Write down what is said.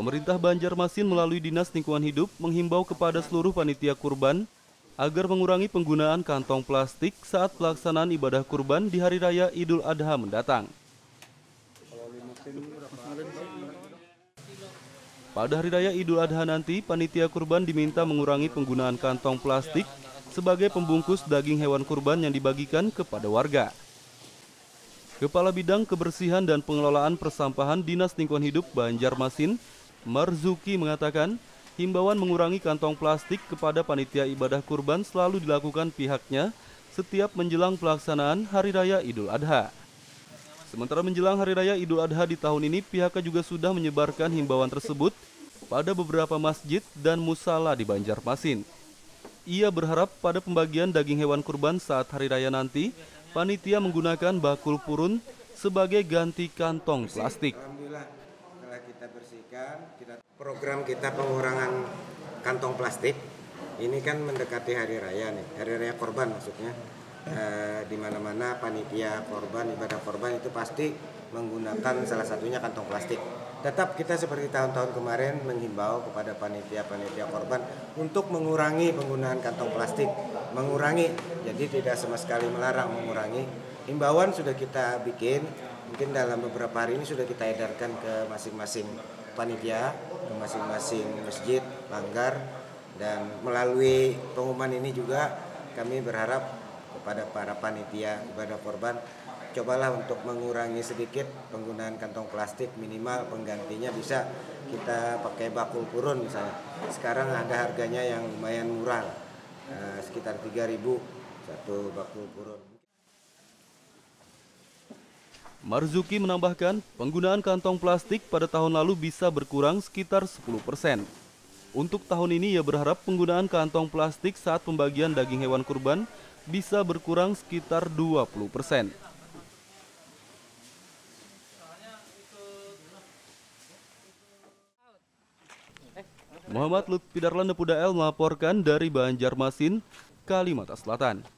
Pemerintah Banjarmasin melalui Dinas Lingkungan Hidup menghimbau kepada seluruh panitia kurban agar mengurangi penggunaan kantong plastik saat pelaksanaan ibadah kurban di Hari Raya Idul Adha mendatang. Pada Hari Raya Idul Adha nanti, panitia kurban diminta mengurangi penggunaan kantong plastik sebagai pembungkus daging hewan kurban yang dibagikan kepada warga. Kepala Bidang Kebersihan dan Pengelolaan Persampahan Dinas Lingkungan Hidup Banjarmasin, Marzuki mengatakan, himbauan mengurangi kantong plastik kepada panitia ibadah kurban selalu dilakukan pihaknya setiap menjelang pelaksanaan Hari Raya Idul Adha. Sementara menjelang Hari Raya Idul Adha di tahun ini, pihaknya juga sudah menyebarkan himbauan tersebut pada beberapa masjid dan musala di Banjarmasin. Ia berharap pada pembagian daging hewan kurban saat Hari Raya nanti, panitia menggunakan bakul purun sebagai ganti kantong plastik. Alhamdulillah setelah kita bersihkan, program kita pengurangan kantong plastik. Ini kan mendekati Hari Raya nih, Hari Raya Korban maksudnya. Di mana-mana panitia korban, ibadah korban itu pasti menggunakan salah satunya kantong plastik. Tetap kita seperti tahun-tahun kemarin menghimbau kepada panitia korban untuk mengurangi penggunaan kantong plastik, jadi tidak sama sekali melarang, mengurangi. Himbauan sudah kita bikin, mungkin dalam beberapa hari ini sudah kita edarkan ke masing-masing panitia, ke masing-masing masjid, langgar, dan melalui pengumuman ini juga kami berharap kepada para panitia ibadah korban, cobalah untuk mengurangi sedikit penggunaan kantong plastik, minimal penggantinya bisa kita pakai bakul purun misalnya. Sekarang ada harganya yang lumayan murah, sekitar 3.000 satu bakul purun. Marzuki menambahkan, penggunaan kantong plastik pada tahun lalu bisa berkurang sekitar 10%. Untuk tahun ini ia berharap penggunaan kantong plastik saat pembagian daging hewan kurban bisa berkurang sekitar 20%. Muhammad Lutfi Darlan Nepudael melaporkan dari Banjarmasin, Kalimantan Selatan.